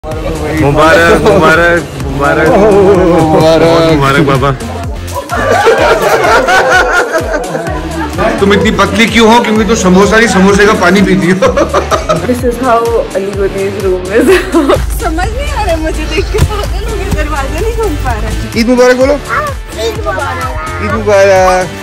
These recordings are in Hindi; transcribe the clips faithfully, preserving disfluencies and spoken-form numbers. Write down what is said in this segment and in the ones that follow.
मुबारक मुबारक मुबारक मुबारक मुबारक बाबा। तुम इतनी पतली क्यों हो? क्योंकि तो समोसा नहीं समोसे का पानी पीती हो। This is how Ali Goni's room is. समझ नहीं आ रहा मुझे देख के, पागल हो गया, दरवाजा नहीं खोल पा रहा। ईद मुबारक बोलो। ईद मुबारक। ईद मुबारक।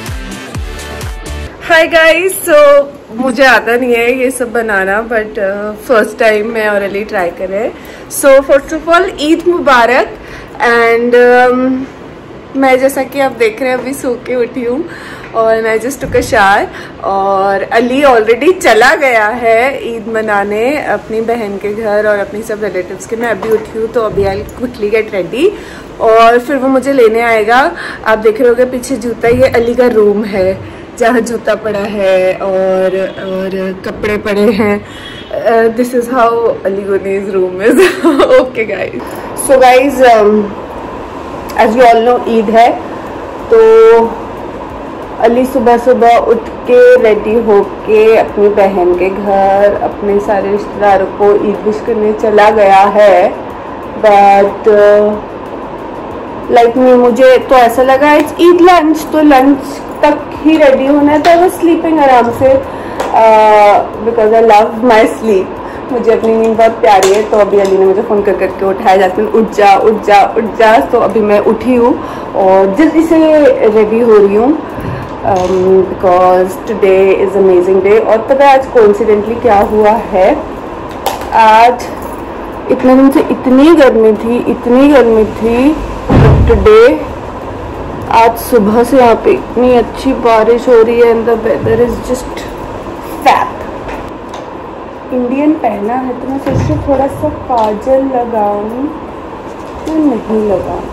हाय गाइस, सो मुझे आता नहीं है ये सब बनाना, बट फर्स्ट टाइम मैं और अली ट्राई कर रहे हैं। So first of all Eid मुबारक। एंड um, मैं जैसा कि आप देख रहे हैं अभी सो के उठी हूँ और मैं जस्ट टुक अ शावर, और अली ऑलरेडी चला गया है ईद मनाने अपनी बहन के घर और अपनी सब रिलेटिव्स के। मैं अभी उठी हूँ तो अभी आई क्विकली गेट रेडी और फिर वो मुझे लेने आएगा। आप देख रहे होगे पीछे जूता, ये अली का रूम है जहाँ जूता पड़ा है और और कपड़े पड़े हैं। This is how Aly Goni's room is. Okay guys, so guys as you all know Eid है, तो अली सुबह सुबह उठ के रेडी होके अपनी बहन के घर अपने सारे रिश्तेदारों को ईद विश करने चला गया है। बट लाइक मी मुझे तो ऐसा लगा इट्स ईद लंच, तो लंच तक ही रेडी होना था। वो स्लीपिंग आराम से, because I love my sleep, मुझे अपनी नींद बहुत प्यारी है। तो अभी अली ने मुझे फ़ोन कर करके उठाया, जास्मिन उठ जा उठ जा उठ जा। तो अभी मैं उठी हूँ और जल्दी से रेडी हो रही हूँ because today is amazing day. और पता है आज कोइंसिडेंटली क्या हुआ है, आज इतने दिन से इतनी गर्मी थी इतनी गर्मी थी टुडे आज सुबह से यहाँ पे इतनी अच्छी बारिश हो रही है and the weather is just fab. Indian पहना है तो मैं सोच रही हूँ थोड़ा सा काजल लगाऊं तो नहीं लगाऊं,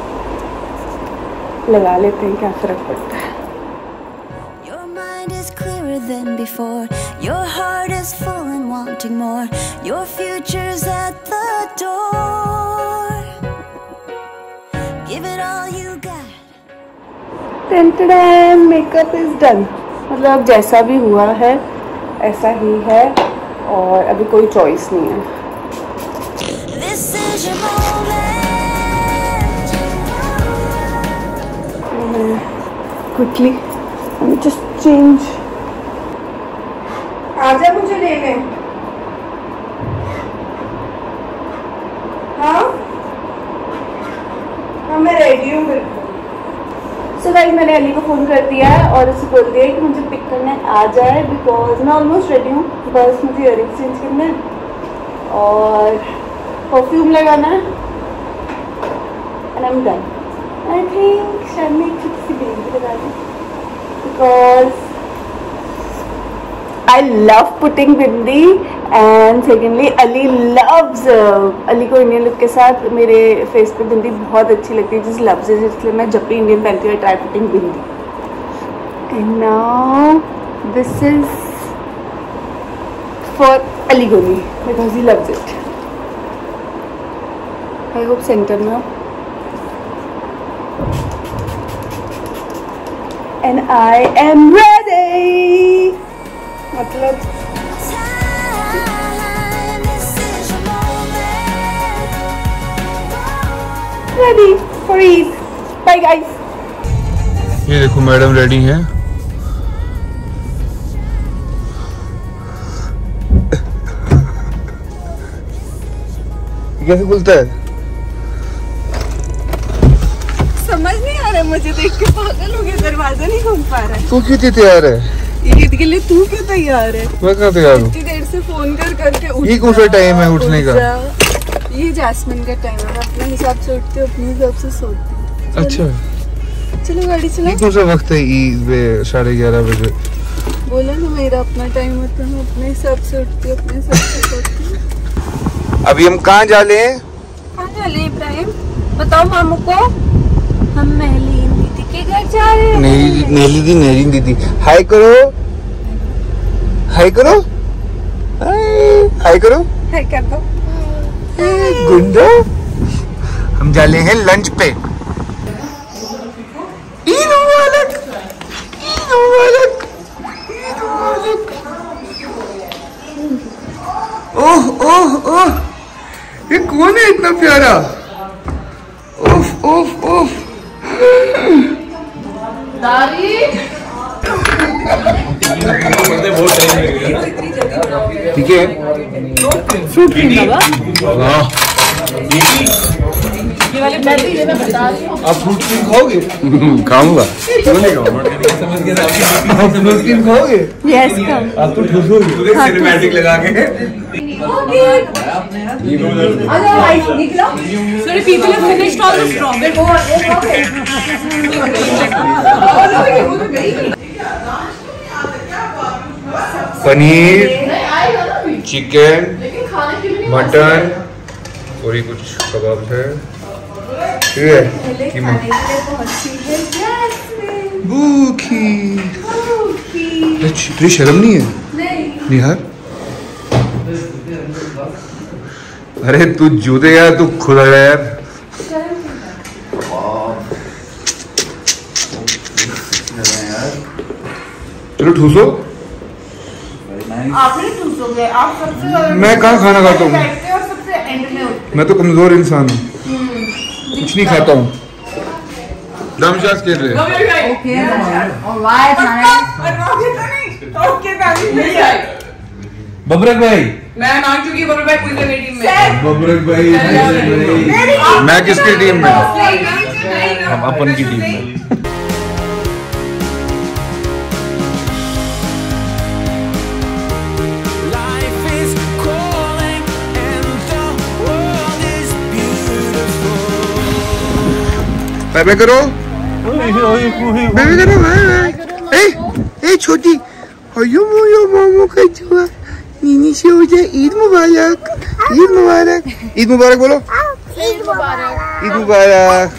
लगा लेते हैं, क्या फर्क पड़ता है। Your mind is clearer than before. Your heart is full and wanting more. Your future's at the door. Give it all you got. Makeup is done, मतलब जैसा भी हुआ है ऐसा ही है और अभी कोई चॉइस नहीं है। Quickly just change. आजा मुझे लेने। हाँ हाँ मैं रेडी हूँ बिल्कुल। सो गाइस मैंने अली को फ़ोन कर दिया है और उसे बोल दिया है कि मुझे पिक करने आ जाए, बिकॉज मैं ऑलमोस्ट रेडी हूँ, बस मुझे इयरिंग्स चेंज करना है और परफ्यूम लगाना है and I am done. I think शायद मैं एक छोटी सी बिंदी लगा दूँ because I love putting bindi and secondly Aly loves, Aly को इंडियन लुक के साथ मेरे फेस पे बिंदी बहुत अच्छी लगती है, जिस लव्स है, इसलिए मैं जब भी इंडियन पहनती हूँ try putting bindi. And now this is for Aly Goni because he loves it. I hope centre में हो। एंड आई एम रेडी, मतलब ready for Eid. Bye guys. ये देखो मैडम रेडी हैं। कैसे खुलता है? समझ नहीं आ रहा मुझे देख के, पागल हो गया, दरवाजा नहीं खोल पा रहा है। तू क्यों तैयार है ईद के लिए? तू क्यों तैयार है? मैं कहाँ तैयार हूँ? इतनी देर से फोन कर करके उठ। ये कौन सा टाइम है उठने का? ये जैस्मिन का टाइम है, मैं अपने हिसाब से उठती हूँ, अपने हिसाब से सोती हूँ। अच्छा चलो गाड़ी चला। ये कौन सा वक्त है ईद में? साढ़े ग्यारह बजे। बोला ना मेरा अपना टाइम होता है, मैं अपने हिसाब से उठती हूँ, अपने हिसाब से सोती हूँ। अभी हम कहाँ जा रहे हैं? कहाँ जा रहे हैं इब्राहिम? बताओ मामू को। हम महलीन दीदी के घर जा रहे हैं। नहीं नेली दी नेरीन दीदी। हाय करो, हाय करो, हाय करो, हाय कर दो। गुंडो, हम जा रहे हैं लंच पे। ईद मुबारक, ईद मुबारक, ईद मुबारक। ओह ओह ओह ये कौन है इतना प्यारा? उफ उफ उफ। ठीक है। फ्रूट क्रीम बाबा। ये वाले मैं बता रही हूँ। आप फ्रूट क्रीम खाओगे? खाऊंगा। क्यों नहीं खाऊंगा? आप फ्रूट क्रीम खाओगे? Yes come. आप तो ठूसोगे सिनेमैटिक लगा के। Sorry, people have finished all the strawberry. Paneer, chicken, mutton और ये कुछ कबाब है। ठीक है। कीमा। भूखी। तुझे शर्म नहीं है? नहीं यार। अरे तू जूते यार, तू खुद आ यार। चलो ठूसो। आप नहीं ठूसोगे, आप सबसे ज्यादा। मैं कहाँ खाना खाता हूँ? और सबसे एंड में होते। मैं तो कमजोर इंसान हूँ, कुछ नहीं खाता हूँ। दमशास के लिए। बबरक भाई, मैं मान चुकी बबरक भाई पूरी मेरी टीम में। बबरक भाई, मैं किसकी टीम में? हम अपन की टीम में। बाय बाय करो, बाय बाय करो, बाय बाय। ए ए छोटी, अयो मोयो मामू का जुआ, नीनी से हो जाए। ईद मुबारक, ईद मुबारक, ईद मुबारक बोलो। ईद मुबारक, ईद मुबारक।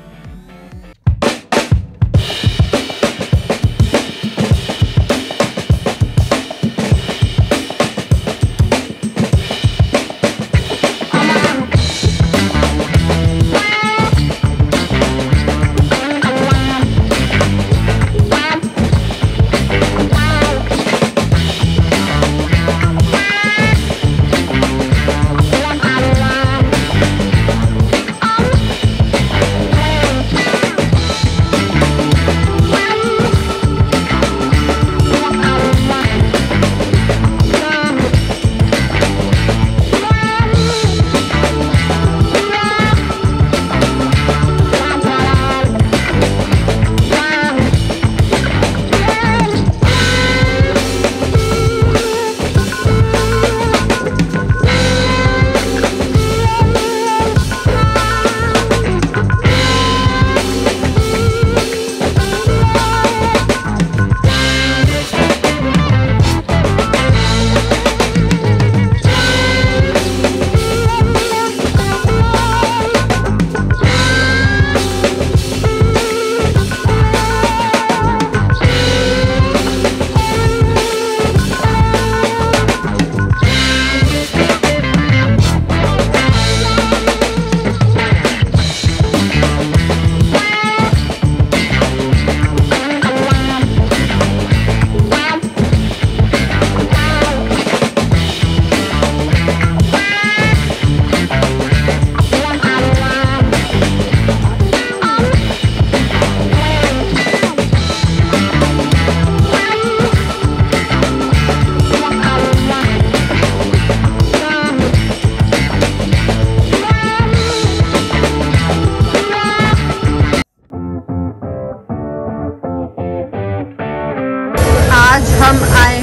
हम आए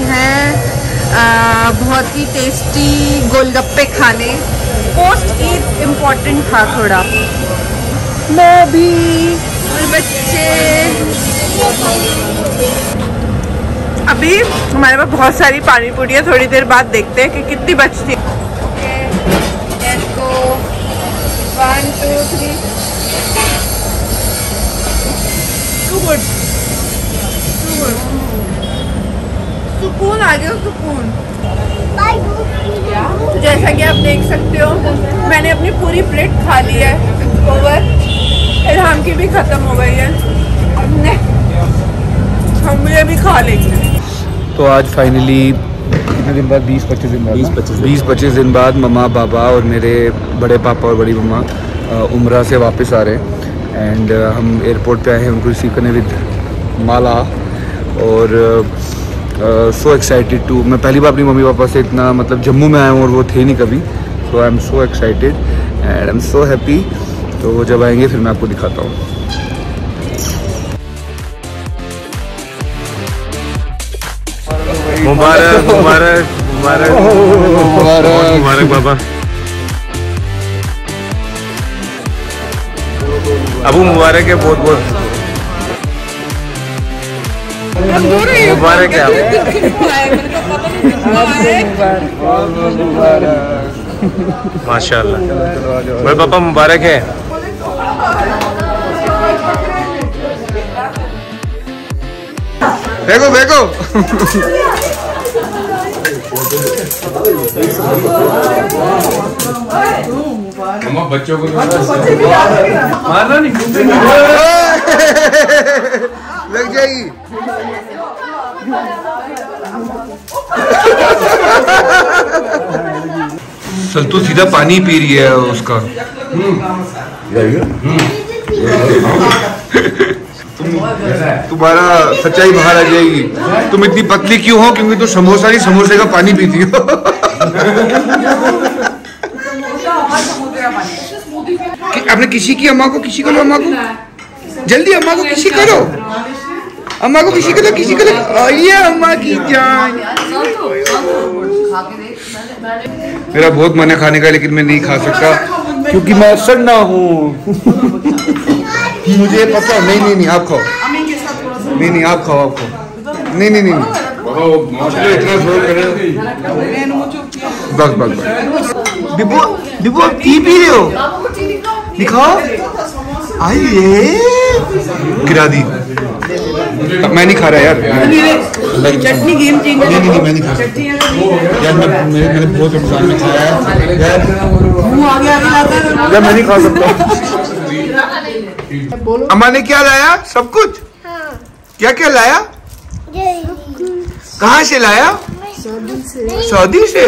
हैं आ, बहुत ही टेस्टी गोलगप्पे खाने। पोस्ट ईद इम्पोर्टेंट था थोड़ा। मैं भी और बच्चे। अभी हमारे पास बहुत सारी पानी पूरी है, थोड़ी देर बाद देखते हैं कि कितनी बचती है। One two three too good too good. सुकून आ गया, सुकून। तो जैसा कि आप देख सकते हो मैंने अपनी पूरी प्लेट खा ली है। ओवर। इल्हाम की भी खत्म हो गई है, हम ये भी खा लेंगे। तो आज फाइनली कितने दिन बाद? बीस पच्चीस दिन बाद बीस पच्चीस बीस पच्चीस दिन बाद मम्मा पापा और मेरे बड़े पापा और बड़ी मम्मा उम्रा से वापस आ रहे हैं। एंड हम एयरपोर्ट पे आए हैं उनको रिसीव करने विद माला। और सो एक्साइटेड टू, मैं पहली बार अपनी मम्मी पापा से इतना मतलब जम्मू में आया हूँ और वो थे नहीं कभी। So I am so excited and I am so happy. तो वो जब आएंगे फिर मैं आपको दिखाता हूँ। मुबारक मुबारक मुबारक मुबारक मुबारक बाबा। अबू मुबारक है, बहुत बहुत मुबारक है आपको। माशाल्लाह बड़े पापा मुबारक है। देखो देखो मम्मा बच्चों को मारना नहीं, लग जाएगी। सल्तू सीधा पानी पी रही है उसका। तुम्हारा सच्चाई बाहर आ जाएगी। तुम इतनी पतली क्यों हो? क्योंकि तुम समोसा नहीं समोसे का पानी पीती हो। आपने किसी की अम्मा को किसी को लो, अम्मा को जल्दी, अम्मा को किसी करो, अम्मा को किसी करो, किसी करो। ये अम्मा की जान। मेरा बहुत मन है खाने का लेकिन मैं नहीं खा सकता क्योंकि मैं सन्ना हूँ। मुझे पता। नहीं नहीं नहीं आप खाओ। नहीं नहीं आप खाओ, आप खाओ। नहीं नहीं नहीं इतना जोर करे। बस बस बस। बिबू बिबू आप टी पी रहे हो? दिखाओ। आइए गिरा दी। मैं नहीं खा रहा यार। Chutney game changer. नहीं नहीं मैं नहीं खा सकता यार। मैं मेरे मैंने बहुत रमजान में खाया है यार। मैं नहीं खा सकता। अम्मा ने क्या लाया? सब कुछ? हाँ। क्या क्या लाया? कहाँ से लाया? सऊदी से। सऊदी से?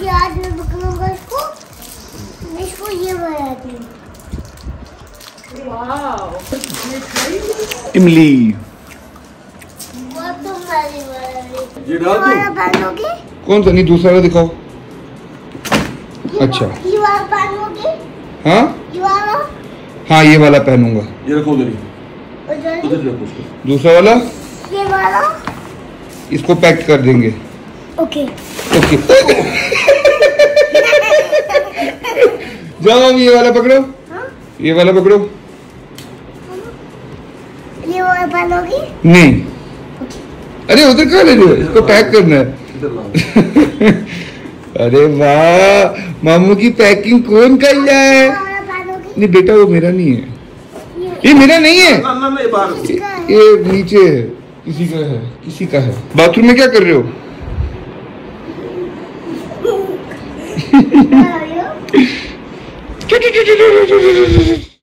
इमली कौन सा? नहीं दूसरा दिखाओ। अच्छा हाँ हाँ ये वाला पहनूंगा। ये रखो उधर ही, उधर रखो उसको। दूसरा वाला ये वाला इसको पैक कर देंगे। ओके ओके जाओ हम ये वाला पकड़ो। हाँ? ये वाला पकड़ो। ये वाला पहनोगी? नहीं अरे उधर कहाँ ले रहे हो? इसको पैक करना है। अरे वाह मामू की पैकिंग कौन कर रहा है? नहीं बेटा वो मेरा नहीं है। ये मेरा नहीं है, ये नीचे है, किसी का है, किसी का है। बाथरूम में क्या कर रहे हो?